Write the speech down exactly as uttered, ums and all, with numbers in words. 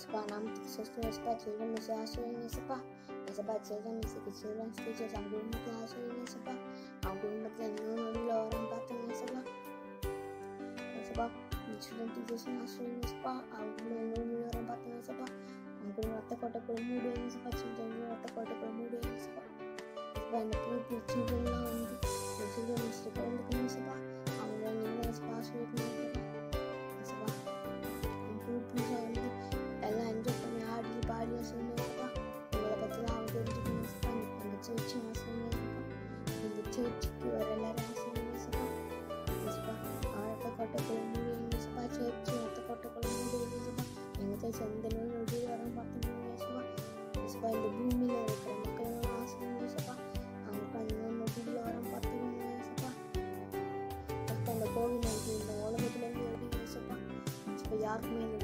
Yesapa, நாமத்துக்கு சொஸ்தம் Yesapa, children miss ஆசீர்வதிங்க Yesapa. Yesapa, children miss children's teachers அவங்க குடும்பத்தில் ஆசீர்வதிங்க Yesapa. அவங்க குடும்பத்தில் இன்னும் நடுவில் வரம் பார்த்துங்க Yesapa. Yesapa, children teachers ஆசீர்வதிங்க Yesapa. அவங்க இன்னும் வரம் பார்த்துங்க Yesapa. அவங்க ரத்த கோட்டைக்குள்ள மூடுவீங்க Yesapa. children ரத்த கோட்டைக்குள்ள மூடுவீங்க Yesapa. Yesapa, இந்த புது childrenலாம் வந்து children miss குழந்தைக்குங்க Yesapa. அவங்க நீங்கள் Yesapa ஆசீர்வதிங்க Yesapa. புது புதுசாக வந்து எல்லாம் என்ஜாய் பண்ணி ஆடி பாடி ஆசீர்வதிங்க Yesapa. உங்களை பற்றிலாம் அவங்க தெரிஞ்சுக்கணும் Yesapa. அந்த சர்ச்சு ஆசீர்வதிங்க Yesapa. இந்த சர்ச்சுக்கு வர எல்லாரும் ஆசீர்வதிங்க Yesapa. Yesapa, ரத்த கோட்டைக்குள்ள மூடுவீங்க Yesapa. சர்ச்சு ரத்த கோட்டைக்குள்ள மூடுவீங்க Yesapa. எங்கள் சர்ச் எந்த நோய் நொடி வரம் பார்த்துக்கோங்க Yesapa. Yesapa, இந்த பூமியில் இருக்கிற மக்கள் ஆசீர்வதிங்க Yesapa. அவங்களுக்கு அந்த நோய் நொடியில் வரம் பார்த்துக்கோங்க Yesapa. Yesapa, இந்த கோவிட் நைன்டீன் இந்த உலகத்துலேருந்து எடுங்க Yesapa. Yesapa, யாருக்குமே